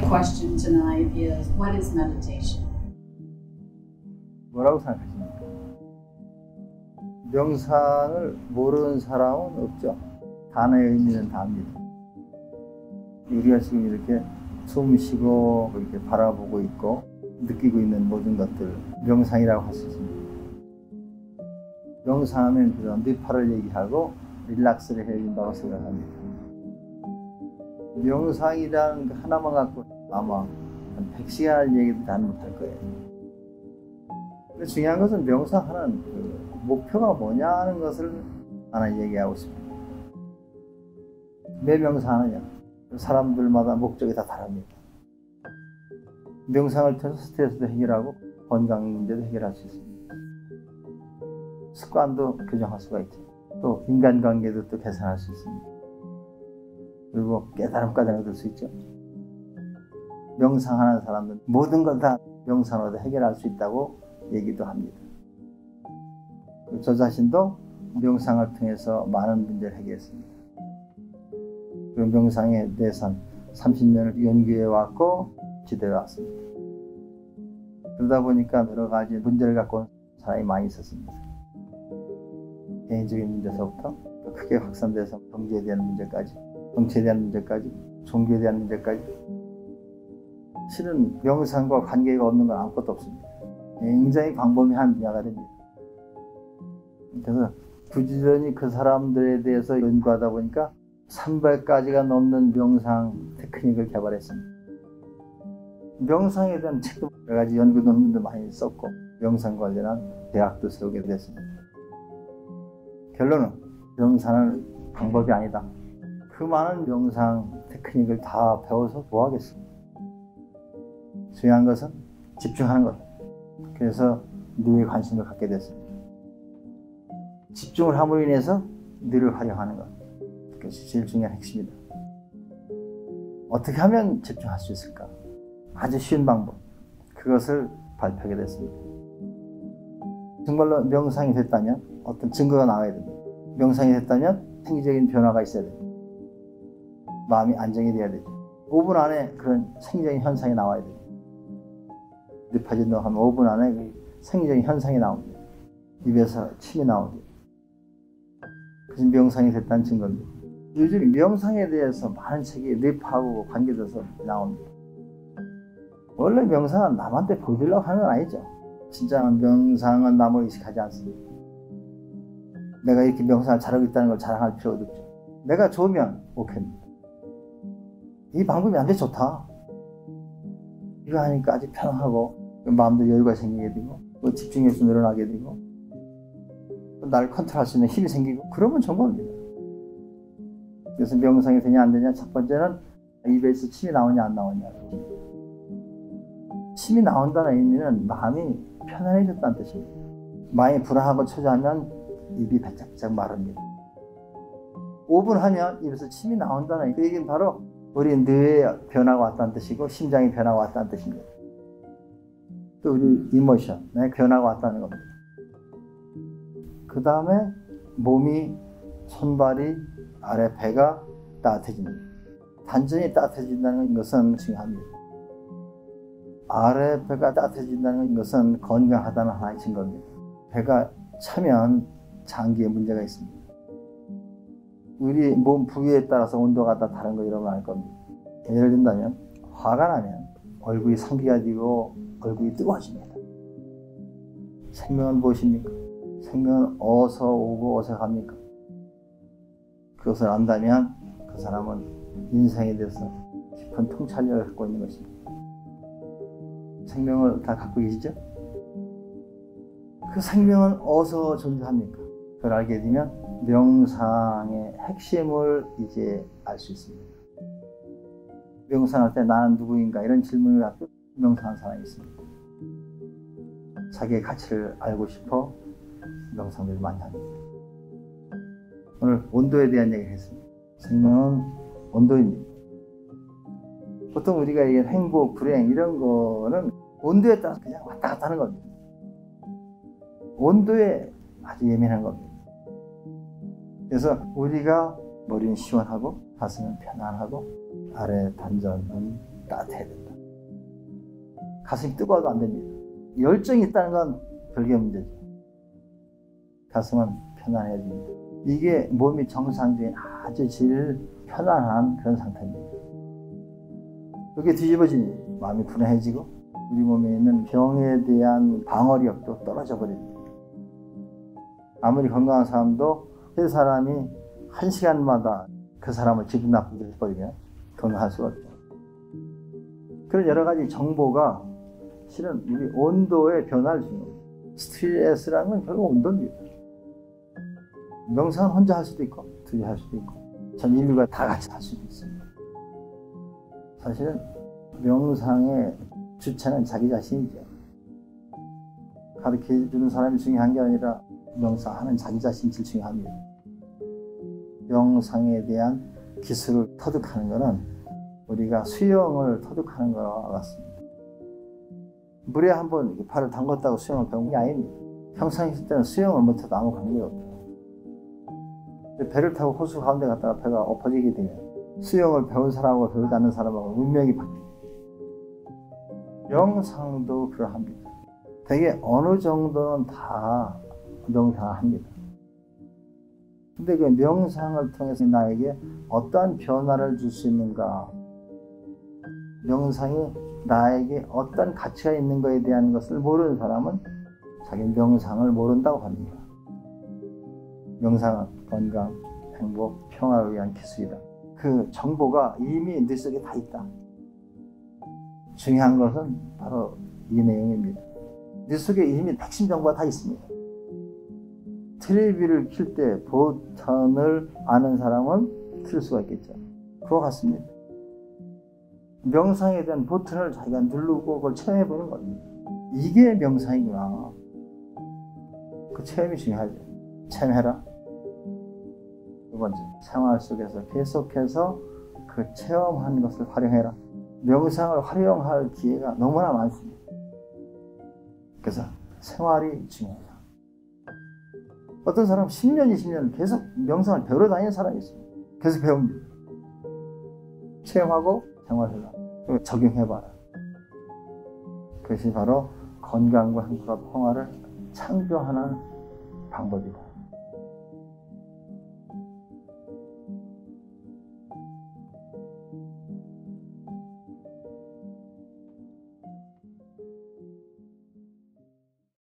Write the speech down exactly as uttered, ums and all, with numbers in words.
question tonight is, what is meditation? 뭐라고 생각하십니까? 명상을 모르는 사람은 없죠. 단어의 의미는 다 압니다. 우리가 지금 이렇게 숨 쉬고 이렇게 바라보고 있고 느끼고 있는 모든 것들 명상이라고 할 수 있습니다. 명상하면 그런 뇌파를 얘기하고 릴락스를 해야 된다고 생각합니다. 명상이라는 거 하나만 갖고 아마 한 백 시간을 얘기도 다 못할 거예요. 근데 중요한 것은 명상하는 그 목표가 뭐냐는 것을 하나 얘기하고 싶습니다. 왜 명상하느냐? 사람들마다 목적이 다 다릅니다. 명상을 통해서 스트레스도 해결하고 건강 문제도 해결할 수 있습니다. 습관도 교정할 수가 있죠. 또 인간관계도 또 개선할 수 있습니다. 그리고 깨달음까지 얻을 수 있죠. 명상하는 사람들은 모든 걸 다 명상으로 해결할 수 있다고 얘기도 합니다. 저 자신도 명상을 통해서 많은 문제를 해결했습니다. 그 명상에 대해서 삼십 년을 연구해 왔고 지도해 왔습니다. 그러다 보니까 여러 가지 문제를 갖고 온 사람이 많이 있었습니다. 개인적인 문제서부터 크게 확산돼서 경제에 대한 문제까지, 정치에 대한 문제까지, 종교에 대한 문제까지. 실은 명상과 관계가 없는 건 아무것도 없습니다. 굉장히 광범위한 분야가 됩니다. 그래서 부지런히 그 사람들에 대해서 연구하다 보니까 삼백 가지가 넘는 명상 테크닉을 개발했습니다. 명상에 대한 책도 여러 가지 연구 논문도 많이 썼고 명상 관련한 대학도 세우게 됐습니다. 결론은 명상은 방법이 아니다. 그 많은 명상 테크닉을 다 배워서 뭐 하겠습니까? 중요한 것은 집중하는 것. 그래서 뇌에 관심을 갖게 됐습니다. 집중을 함으로 인해서 뇌를 활용하는 것. 그것이 제일 중요한 핵심이다. 어떻게 하면 집중할 수 있을까? 아주 쉬운 방법. 그것을 발표하게 됐습니다. 정말로 명상이 됐다면 어떤 증거가 나와야 됩니다. 명상이 됐다면 생리적인 변화가 있어야 됩니다. 마음이 안정이 돼야 됩니다. 오 분 안에 그런 생리적인 현상이 나와야 됩니다. 뇌파진동 하면 오 분 안에 그 생리적인 현상이 나옵니다. 입에서 침이 나옵니다. 그래서 명상이 됐다는 증거입니다. 요즘 명상에 대해서 많은 책이 뇌파하고 관계돼서 나옵니다. 원래 명상은 남한테 보여주려고 하는 건 아니죠. 진짜 명상은 남을 의식하지 않습니다. 내가 이렇게 명상을 잘하고 있다는 걸 자랑할 필요도 없죠. 내가 좋으면 오케이입니다. 이 방법이 나한테 좋다. 이거 하니까 아주 편하고 마음도 여유가 생기게 되고 집중력도 늘어나게 되고 나를 컨트롤할 수 있는 힘이 생기고 그러면 좋은 겁니다. 그래서 명상이 되냐 안 되냐 첫 번째는 입에서 침이 나오냐 안 나오냐. 침이 나온다는 의미는 마음이 편안해졌다는 뜻입니다. 마음이 불안하고 초조하면 입이 바짝바짝 마릅니다. 오 분 하면 입에서 침이 나온다는 그 얘기는 바로 우리 뇌의 변화가 왔다는 뜻이고 심장의 변화가 왔다는 뜻입니다. 또 우리 이모션, 내 변화가 왔다는 겁니다. 그 다음에 몸이, 손발이, 아래 배가 따뜻해집니다. 단전이 따뜻해진다는 것은 중요합니다. 아래 배가 따뜻해진다는 것은 건강하다는 하나의 증거입니다. 배가 차면 장기에 문제가 있습니다. 우리 몸 부위에 따라서 온도가 다 다른 거 여러분 알 겁니다. 예를 든다면 화가 나면 얼굴이 상기가 되고 얼굴이 뜨거워집니다. 생명은 무엇입니까? 생명은 어서 오고 어서 갑니까? 그것을 안다면 그 사람은 인생에 대해서 깊은 통찰력을 갖고 있는 것입니다. 생명을 다 갖고 계시죠? 그 생명은 어디서 존재합니까? 그걸 알게 되면 명상의 핵심을 이제 알 수 있습니다. 명상할 때 나는 누구인가 이런 질문을 갖고 명상하는 사람이 있습니다. 자기의 가치를 알고 싶어 명상들을 많이 합니다. 오늘 온도에 대한 얘기를 했습니다. 생명은 온도입니다. 보통 우리가 얘기하는 행복, 불행 이런 거는 온도에 따라서 그냥 왔다 갔다 하는 겁니다. 온도에 아주 예민한 겁니다. 그래서 우리가 머리는 시원하고 가슴은 편안하고 아래 단전은 따뜻해야 된다. 가슴이 뜨거워도 안 됩니다. 열정이 있다는 건 별개 문제죠. 가슴은 편안해야 됩니다. 이게 몸이 정상 중에 아주 제일 편안한 그런 상태입니다. 이게 뒤집어지니 마음이 불안해지고 우리 몸에 있는 병에 대한 방어력도 떨어져 버립니다. 아무리 건강한 사람도 그 사람이 한 시간마다 그 사람을 기분 나쁘게 해버리면 건강할 수가 없죠. 그런 여러 가지 정보가 실은 우리 온도의 변화를 주는 거예요. 스트레스라는 건 결국 온도입니다. 명상은 혼자 할 수도 있고 둘이 할 수도 있고 전 인류가 다 같이 할 수도 있습니다. 사실은 명상의 주체는 자기 자신이죠. 가르쳐주는 사람이 중요한 게 아니라 명상하는 자기 자신이 제일 중요합니다. 명상에 대한 기술을 터득하는 것은 우리가 수영을 터득하는 것과 같습니다. 물에 한번 발을 담궜다고 수영을 배운 게 아닙니다. 평상시 있을 때는 수영을 못해도 아무 관계가 없어요. 배를 타고 호수 가운데 갔다가 배가 엎어지게 되면 수영을 배운 사람하고 배우지 않는 사람하고 운명이 바뀝니다. 명상도 그러합니다. 되게 어느 정도는 다 명상을 합니다. 근데 그 명상을 통해서 나에게 어떠한 변화를 줄 수 있는가, 명상이 나에게 어떤 가치가 있는 것에 대한 것을 모르는 사람은 자기 명상을 모른다고 합니다. 명상은 건강, 행복, 평화를 위한 기술이다. 그 정보가 이미 네 속에 다 있다. 중요한 것은 바로 이 내용입니다. 네 속에 이미 핵심 정보가 다 있습니다. 텔레비를 켤 때 버튼을 아는 사람은 켤 수가 있겠죠. 그와 같습니다. 명상에 대한 버튼을 자기가 누르고 그걸 체험해보는 겁니다. 이게 명상이구나. 그 체험이 중요하죠. 체험해라. 두 번째, 생활 속에서 계속해서 그 체험한 것을 활용해라. 명상을 활용할 기회가 너무나 많습니다. 그래서 생활이 중요해요. 어떤 사람은 십 년, 이십 년 계속 명상을 배우러 다니는 사람이 있습니다. 계속 배웁니다. 체험하고 생활해라. 그리고 적용해봐라. 그것이 바로 건강과 행복과 평화를 창조하는 방법이다.